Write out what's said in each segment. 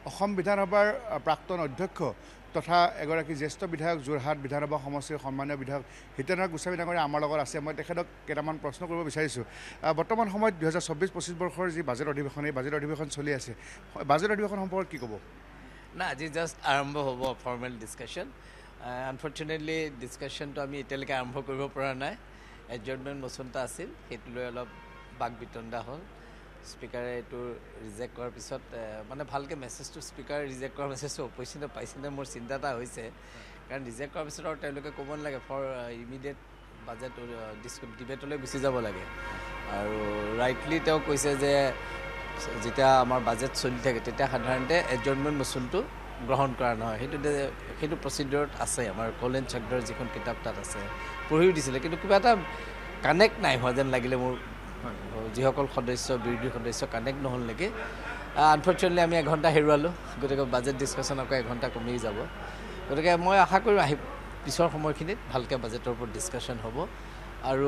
অসম বিধানসভাৰ প্ৰাক্তন অধ্যক্ষ তথা এগৰাকী জ্যেষ্ঠ বিধায়ক যোৰহাট বিধানসভা সমষ্টিৰ সন্মানীয় বিধায়ক হিতেন্দ্ৰ নাথ গোস্বামী ডাঙৰীয়া আমাৰ লগত আছে। মই তেখেতক কেইটামান প্ৰশ্ন কৰিব বিচাৰিছোঁ। বৰ্তমান সময়ত 2024-25 বৰ্ষৰ যি বাজেট অধিৱেশন, এই বাজেট অধিৱেশন চলি আছে, বাজেট অধিৱেশন সম্পৰ্কে কি ক'ব? না, আজি জাষ্ট আৰম্ভ হ'ব ফৰ্মেল ডিছকাশ্যন। আনফৰ্চুনেটলি ডিছকাশ্যনটো আমি এতিয়ালৈকে আৰম্ভ কৰিব পৰা নাই। এডজৰ্ণমেণ্ট মোচন এটা আছিল, সেইটো লৈ অলপ বাক বিতণ্ডা হ'ল। স্পীকাৰে এইটো ৰিজেক্ট কৰাৰ পিছত মানে ভালকৈ মেছেজটো স্পীকাৰে ৰিজেক্ট কৰাৰ মেছেজটো অপজিশ্যনে পাইছেনে মোৰ চিন্তা এটা হৈছে। কাৰণ ৰিজেক্ট কৰাৰ পিছত আৰু তেওঁলোকে ক'ব নালাগে ফৰ ইমিডিয়েট বাজেট ডিবেটলৈ গুচি যাব লাগে। আৰু ৰাইটলি তেওঁ কৈছে যে যেতিয়া আমাৰ বাজেট চলি থাকে তেতিয়া সাধাৰণতে এডজৰ্ণমেণ্ট মোচনটো গ্ৰহণ কৰা নহয়। সেইটো প্ৰচিডিউৰত আছে। আমাৰ কলেন চক্ৰৰ যিখন কিতাপ তাত আছে, পঢ়িও দিছিলে, কিন্তু কিবা এটা কানেক্ট নাই হোৱা যেন লাগিলে মোৰ। যিসকল সদস্য, বিৰোধী সদস্য কানেক্ট নহ'ল নেকি। আনফৰ্চুনেটলি আমি এঘণ্টা হেৰুৱালোঁ, গতিকে বাজেট ডিছকাশ্যন আকৌ এঘণ্টা কমি যাব। গতিকে মই আশা কৰোঁ পিছৰ সময়খিনিত ভালকৈ বাজেটৰ ওপৰত ডিছকাশ্যন হ'ব। আৰু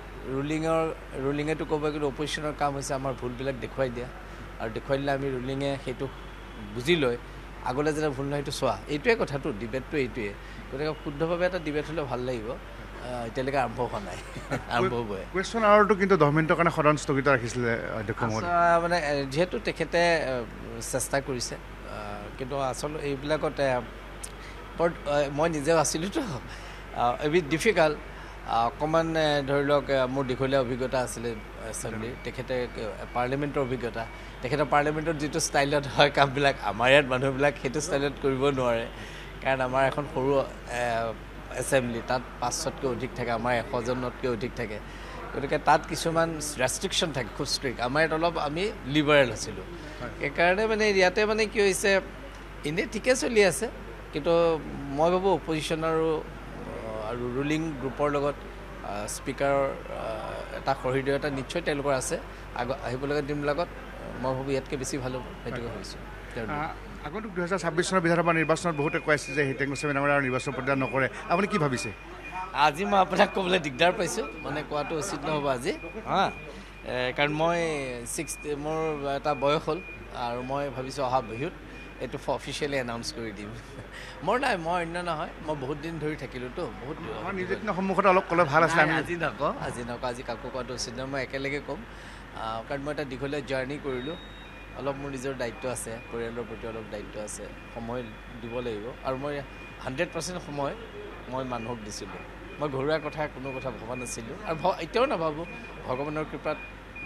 ৰুলিঙেতো ক'ব, কিন্তু অপজিশ্যনৰ কাম হৈছে আমাৰ ভুলবিলাক দেখুৱাই দিয়া, আৰু দেখুৱাই দিলে আমি ৰুলিঙে সেইটো বুজি লৈ আগলৈ যেতিয়া ভুল নহয় সেইটো চোৱা। এইটোৱে কথাটো, ডিবেটটো এইটোৱে। গতিকে শুদ্ধভাৱে এটা ডিবেট হ'লে ভাল লাগিব। এতিয়ালৈকে আৰম্ভ হোৱা নাই, আৰম্ভ হ'বই। কুৱেশ্যন আৱাৰটো কিন্তু 10 মিনিটৰ কাৰণে সদন স্থগিত ৰাখিছিলে অধ্যক্ষ মহোদয়। মানে যিহেতু তেখেতে চেষ্টা কৰিছে, কিন্তু আচলতে এইবিলাকত মই নিজেও আছিলোঁতো, এবিট ডিফিকাল্ট। অকণমান ধৰি লওক মোৰ দীঘলীয়া অভিজ্ঞতা আছিলে এছেম্বলিৰ, তেখেতে পাৰ্লিমেণ্টৰ অভিজ্ঞতা, তেখেতৰ পাৰ্লিমেণ্টত যিটো ষ্টাইলত হয় কামবিলাক, আমাৰ ইয়াত মানুহবিলাক সেইটো ষ্টাইলত কৰিব নোৱাৰে। কাৰণ আমাৰ এখন সৰু এছেম্বলি, তাত 500তকৈ অধিক থাকে, আমাৰ 100জনতকৈ অধিক থাকে। গতিকে তাত কিছুমান ৰেষ্ট্ৰিকশ্যন থাকে, খুব ষ্ট্ৰিক্ট। আমাৰ ইয়াত অলপ আমি লিবাৰেল আছিলোঁ। সেইকাৰণে মানে ইয়াতে মানে কি হৈছে, এনেই ঠিকে চলি আছে, কিন্তু মই ভাবোঁ অপজিশ্যন আৰু ৰুলিং গ্ৰুপৰ লগত স্পীকাৰৰ এটা সহৃদয় এটা নিশ্চয় তেওঁলোকৰ আছে। আহিবলগীয়া দিনবিলাকত মই ভাবোঁ ইয়াতকৈ বেছি ভাল হ'ব, সেইটোকে ভাবিছোঁ। আগন্তুক 2026 চনৰ বিধানসভা নিৰ্বাচনত বহুতে কৈ আছে যে হিতেন্দ্ৰ গোস্বামী ডাঙৰীয়া নিৰ্বাচন প্ৰতিদ্বন্দ্বিতা নকৰে। আপুনি কি ভাবিছে? আজি মই আপোনাক ক'বলৈ দিগদাৰ পাইছোঁ, মানে কোৱাটো উচিত নহ'ব আজি। কাৰণ মোৰ এটা বয়স হ'ল, আৰু মই ভাবিছোঁ অহা বিহুত এইটো অফিচিয়েলি এনাউন্স কৰি দিম। মই অন্য নহয়, মই বহুত দিন ধৰি থাকিলোঁতো, বহুত সন্মুখত অলপ ক'লে ভাল আছিলে। আজি নকওঁ, আজি কাকো কোৱাটো উচিত নহয়, মই একেলগে ক'ম। কাৰণ মই এটা দীঘলীয়া জাৰ্ণি কৰিলোঁ, অলপ মোৰ নিজৰ দায়িত্ব আছে, পৰিয়ালৰ প্ৰতি অলপ দায়িত্ব আছে, সময় দিব লাগিব। আৰু মই 100% সময় মই মানুহক দিছিলোঁ। মই ঘৰুৱা কোনো কথা ভবা নাছিলোঁ, আৰু এতিয়াও নাভাবোঁ। ভগৱানৰ কৃপাত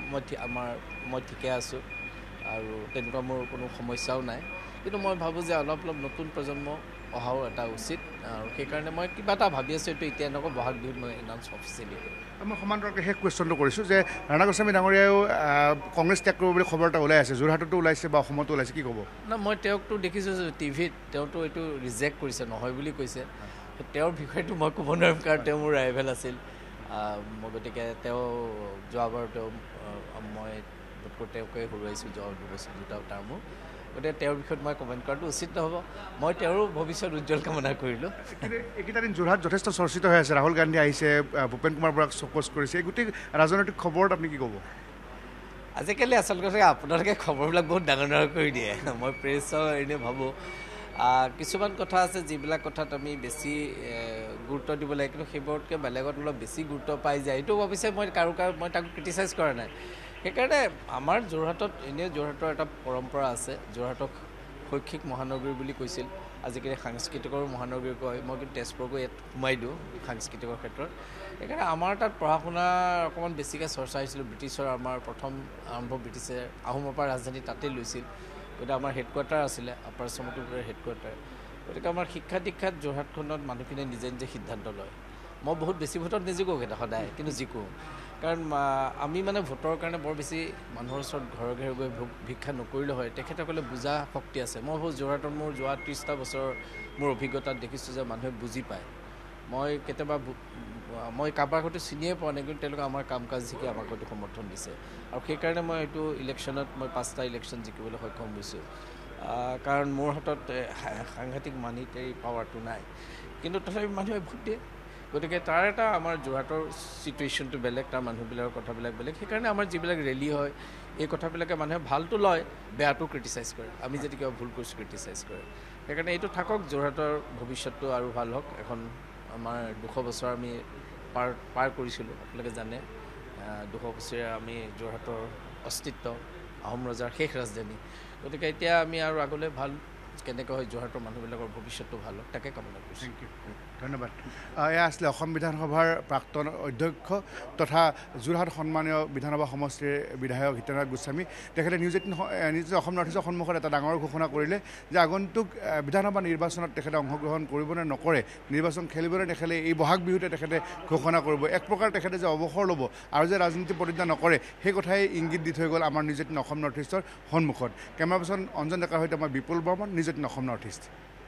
মই ঠিকে আছোঁ, আৰু তেনেকুৱা মোৰ কোনো সমস্যাও নাই। কিন্তু মই ভাবোঁ যে অলপ নতুন প্ৰজন্ম অহাও এটা উচিত, আৰু সেইকাৰণে মই কিবা এটা ভাবি আছোঁ। এইটো এতিয়া নকওঁ, বহাগ বিহুত মই এনাউন্স অফিচিয়েলি কৰিম। মই সমান্তৰালকৈ শেষ কুৱেশ্যনটো কৰিছোঁ যে ৰাণা গোস্বামী ডাঙৰীয়াও কংগ্ৰেছ ত্যাগ কৰিব বুলি খবৰ এটা ওলাই আছে, যোৰহাটতো ওলাইছে বা অসমতো ওলাইছে, কি ক'ব? মই তেওঁকতো দেখিছোঁ টিভিত, তেওঁতো এইটো ৰিজেক্ট কৰিছে, নহয় বুলি কৈছে। তেওঁৰ বিষয়টো মই ক'ব নোৱাৰিম, কাৰণ তেওঁ মোৰ ৰাইভেল আছিল। গতিকে তেওঁ যোৱাবাৰ মই বোধকৰোঁ তেওঁকে হৰুৱাইছোঁ, দুটা টাৰ্মো। গতিকে তেওঁৰ বিষয়ত মই কমেণ্ট কৰাটো উচিত নহ'ব। মই তেওঁৰো ভৱিষ্যত উজ্জ্বল কামনা কৰিলোঁ। এইকেইটা দিন যোৰহাট যথেষ্ট চৰ্চিত হৈ আছে, ৰাহুল গান্ধী আহিছে, ভূপেন কুমাৰ বৰাক চকোজ কৰিছে, এই গোটেই ৰাজনৈতিক খবৰত আপুনি কি ক'ব? আজিকালি আচলতে আপোনালোকে খবৰবিলাক বহুত ডাঙৰ কৰি দিয়ে। মই প্ৰেছৰ এনেই ভাবোঁ কিছুমান কথা আছে যিবিলাক কথাত আমি বেছি গুৰুত্ব দিব লাগে, কিন্তু সেইবোৰতকৈ বেলেগত অলপ বেছি গুৰুত্ব পাই যায়। এইটো অৱশ্যে মই মই তাক ক্ৰিটিচাইজ কৰা নাই। সেইকাৰণে আমাৰ যোৰহাটত যোৰহাটৰ এটা পৰম্পৰা আছে। যোৰহাটক শৈক্ষিক মহানগৰী বুলি কৈছিল, আজিকালি সাংস্কৃতিকৰ মহানগৰী কয়। মই কিন্তু তেজপুৰকো ইয়াত সোমাই দিওঁ সাংস্কৃতিকৰ ক্ষেত্ৰত। সেইকাৰণে আমাৰ তাত পঢ়া শুনা অকণমান বেছিকৈ চৰ্চা হৈছিলোঁ। ব্ৰিটিছৰ আমাৰ প্ৰথম আৰম্ভ ব্ৰিটিছে আহোমৰ পৰা ৰাজধানী তাতেই লৈছিল। গতিকে আমাৰ হেডকোৱাৰ্টাৰ আছিলে, আপাৰ আচামৰ হেডকোৱাৰ্টাৰ। গতিকে আমাৰ শিক্ষা দীক্ষাত যোৰহাটখনত মানুহখিনিয়ে নিজে সিদ্ধান্ত লয়। মই বহুত বেছি ভোটত নিজিকোঁ সদায়, কিন্তু জিকোঁ। কাৰণ আমি মানে ভোটৰ কাৰণে বৰ বেছি মানুহৰ ওচৰত ঘৰে ঘৰে গৈ ভিক্ষা নকৰিলে হয়। তেখেতসকলে বুজা শক্তি আছে। মই ভাবোঁ যোৰহাটত মোৰ যোৱা 30টা বছৰ মোৰ অভিজ্ঞতাত দেখিছোঁ যে মানুহে বুজি পায়। মই কেতিয়াবা কাৰোবাৰ হয়তো চিনিয়ে পোৱা নাই, কিন্তু তেওঁলোকে আমাৰ কাম কাজ শিকি আমাক হয়তো সমৰ্থন দিছে। আৰু সেইকাৰণে মই এইটো ইলেকশ্যনত 5টা ইলেকশ্যন জিকিবলৈ সক্ষম হৈছোঁ। কাৰণ মোৰ হাতত সাংঘাতিক মানিটাৰী পাৱাৰটো নাই, কিন্তু তথাপি মানুহে ভোট দিয়ে। গতিকে তাৰ এটা আমাৰ যোৰহাটৰ চিটুৱেশ্যনটো বেলেগ, তাৰ মানুহবিলাকৰ কথাবিলাক বেলেগ। সেইকাৰণে আমাৰ যিবিলাক ৰেলী হয় এই কথাবিলাকে মানুহে ভালটো লয়, বেয়াটো ক্ৰিটিচাইজ কৰে। আমি যদি কিবা ভুল কৰিছোঁ ক্ৰিটিচাইজ কৰে। সেইকাৰণে এইটো থাকক, যোৰহাটৰ ভৱিষ্যতটো আৰু ভাল হওক। এখন আমাৰ 200 বছৰ আমি পাৰ কৰিছিলোঁ, আপোনালোকে জানে। 200 বছৰীয়া আমি যোৰহাটৰ অস্তিত্ব, আহোম ৰজাৰ শেষ ৰাজধানী। গতিকে এতিয়া আমি আৰু আগলৈ ভাল কেনেকৈ হয় যোৰহাটৰ মানুহবিলাকৰ ভৱিষ্যতটো ভাল হওক, তাকে কামনা কৰিছোঁ। থেংক ইউ, ধন্যবাদ। এয়া আছিলে অসম বিধানসভাৰ প্ৰাক্তন অধ্যক্ষ তথা যোৰহাট সন্মানীয় বিধানসভা সমষ্টিৰ বিধায়ক হিতেন্দ্ৰ নাথ গোস্বামী। তেখেতে নিউজ18 অসম নৰ্থ ইষ্টৰ সন্মুখত এটা ডাঙৰ ঘোষণা কৰিলে যে আগন্তুক বিধানসভা নিৰ্বাচনত তেখেতে অংশগ্ৰহণ কৰিব নে নকৰে, নিৰ্বাচন খেলিব নে নেখেলে, এই বহাগ বিহুতে তেখেতে ঘোষণা কৰিব। এক প্ৰকাৰ তেখেতে যে অৱসৰ ল'ব আৰু যে ৰাজনীতি প্ৰতিজ্ঞা নকৰে, সেই কথাই ইংগিত দি থৈ গ'ল আমাৰ নিউজ18 অসম নৰ্থ ইষ্টৰ সন্মুখত। কেমেৰা পাৰ্চন অঞ্জন ডেকাৰ সৈতে মই Bipul Barman, News18 Assam north east.